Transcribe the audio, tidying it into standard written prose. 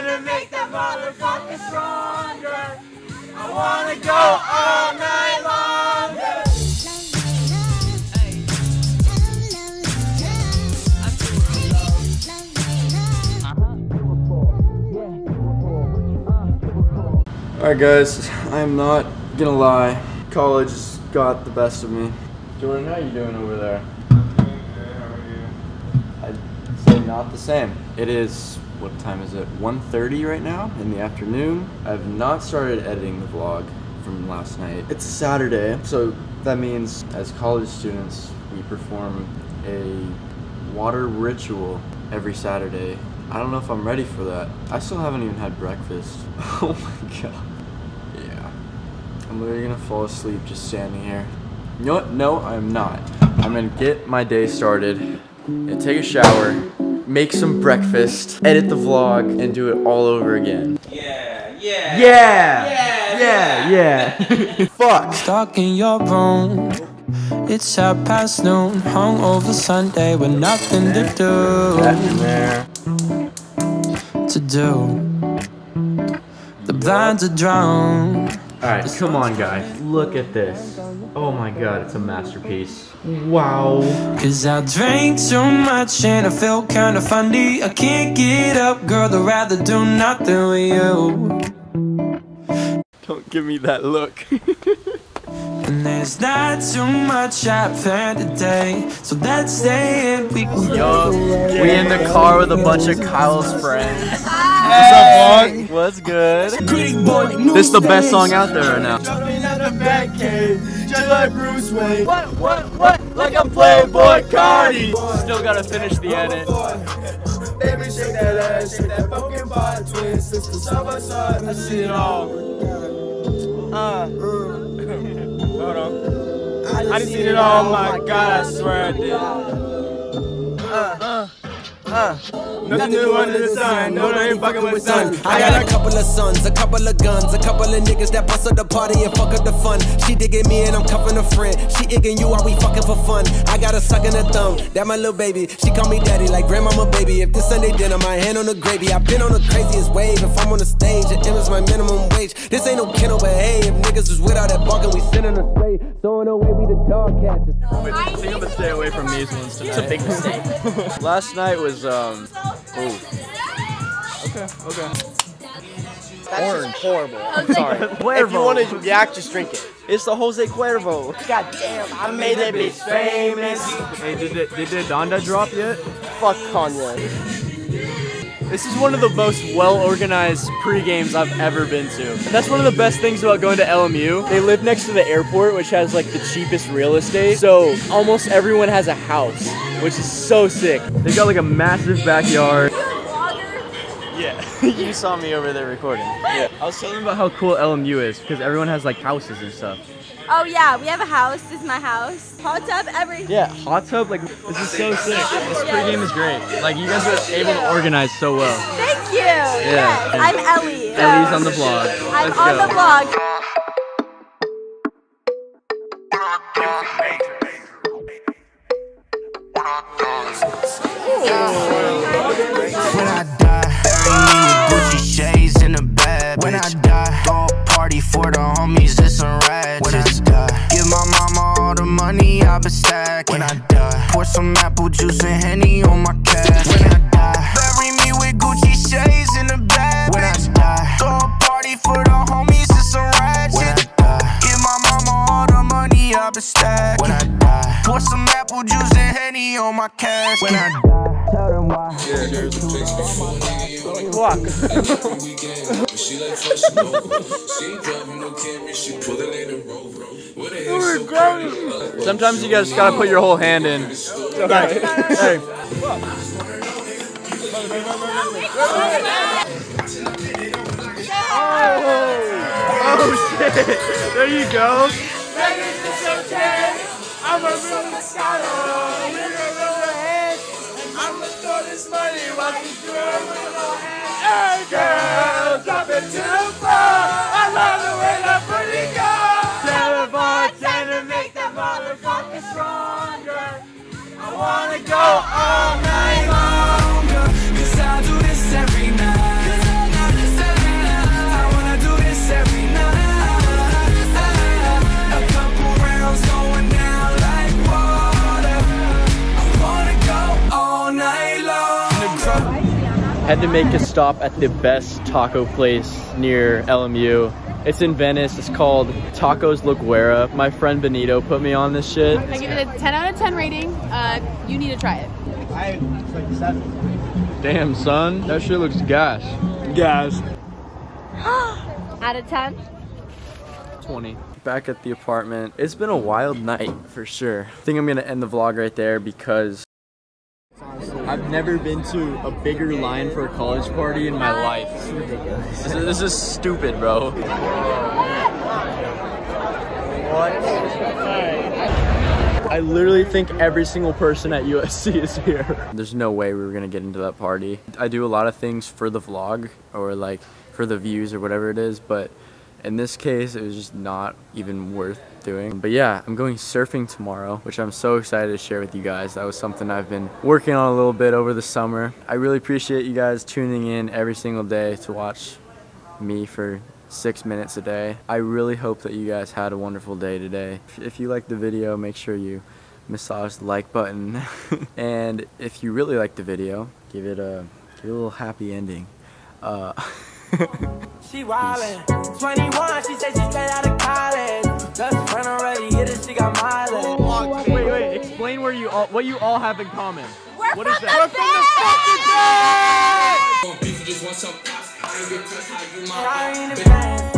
to make that motherfucker stronger. I wanna go all night longer. Alright guys, I'm not gonna lie, college has got the best of me. Jordan, how you doing over there? I'd say not the same. It is, what time is it? 1:30 right now in the afternoon. I've not started editing the vlog from last night. It's a Saturday, so that means as college students, we perform a water ritual every Saturday. I don't know if I'm ready for that. I still haven't even had breakfast. Oh my god. Yeah. I'm literally gonna fall asleep just standing here. You know what? No, I'm not. I'm gonna get my day started and take a shower, make some breakfast, edit the vlog, and do it all over again. Yeah. Fuck. Stuck in your room. It's 12:30, hungover Sunday with nothing to do. The blinds are drawn. Alright, come on guys, look at this. Oh my god, it's a masterpiece. Wow. Cause I drank too much and I feel kinda funny. I can't get up, girl, I'd rather do nothing with you. Don't give me that look. And there's not too much I planned today, so let's stay in. We in the car with a bunch of Kyle's friends. What's up, vlog? What's good? This is the best song out there right now. Jumping out the Batcave, just like Bruce Wayne. What? Like I'm Playboy Cardi. Still gotta finish the edit. Baby, shake that ass, shake that fucking body, twin sisters side by side. I see it all. Hold on. I done seen it all. Oh my god, I swear I did. Nothing new under the sun. No, they ain't fucking with sun. I got a couple of sons, a couple of guns, a couple of niggas that bust up the party and fuck up the fun. She digging me and I'm cuffing a friend. She igging you while we fucking for fun. I got a suck in her thumb, that my little baby. She call me daddy like grandmama baby. If this Sunday dinner, my hand on the gravy. I've been on the craziest wave. If I'm on the stage, it is my minimum wage. This ain't no kennel, but hey, if niggas was without that barking, we sending us straight. Throwing away, we the dog catchers. I think I'm gonna stay away from these ones tonight. It's a big mistake. Last night was Okay. That's orange. Horrible. I'm sorry. Cuervo. If you want to react, just drink it. It's the Jose Cuervo. God damn, I made that bitch famous. Hey, did the Donda drop yet? Fuck Kanye. This is one of the most well-organized pre-games I've ever been to. That's one of the best things about going to LMU. They live next to the airport, which has like the cheapest real estate. So almost everyone has a house, which is so sick. They've got like a massive backyard. Yeah, you saw me over there recording. Yeah, I was telling them about how cool LMU is because everyone has like houses and stuff. Oh yeah, we have a house. This is my house. Hot tub, everything. Yeah, hot tub. Like this is so sick. This pregame is great. Like you guys are able to organize so well. Thank you. Yeah. Yes. I'm Ellie. Ellie's on the vlog. I'm on the vlog. When I die, bury me with Gucci shades in a bag. When I die, go party for the homies, it's some rad. When I die, give my mama all the money I've been stacking. When I die, pour some apple juice and Henny on my cash. When I die, bury me with Gucci shades in a bag. When I die, go party for the homies, it's some rad. When I die, give my mama all the money I've been stacking. When I die, pour some apple juice and Henny on my cash. When I die, tell them why. Fuck. Sometimes you guys gotta put your whole hand in. Hey. Oh shit! There you go. I'm a real scholar. I'ma throw this money while you do it with my hand. Hey girl, drop it to the floor. I love the way that booty goes. Tell the bartender, make that motherfucker stronger. I wanna go all night longer. 'Cause I do this every night. Had to make a stop at the best taco place near LMU. It's in Venice. It's called Tacos La Guerra. My friend Benito put me on this shit. I give it a 10 out of 10 rating. You need to try it. It's like 7. Damn, son. That shit looks gas. Gas. Out of 10? 20. Back at the apartment. It's been a wild night for sure. I think I'm gonna end the vlog right there because I've never been to a bigger line for a college party in my life. It's ridiculous. This is stupid, bro. What? I literally think every single person at USC is here. There's no way we were gonna get into that party. I do a lot of things for the vlog or like for the views or whatever it is, but in this case, it was just not even worth doing. But yeah, I'm going surfing tomorrow, which I'm so excited to share with you guys. That was something I've been working on a little bit over the summer. I really appreciate you guys tuning in every single day to watch me for 6 minutes a day. I really hope that you guys had a wonderful day today. If you liked the video, make sure you massage the like button. And if you really liked the video, give it a little happy ending. She wildin', 21, she said she straight out of college. Just friend already hit it, she got mileage. Wait, explain what you all have in common. We're What from is the that? Bay! Sorry in advance.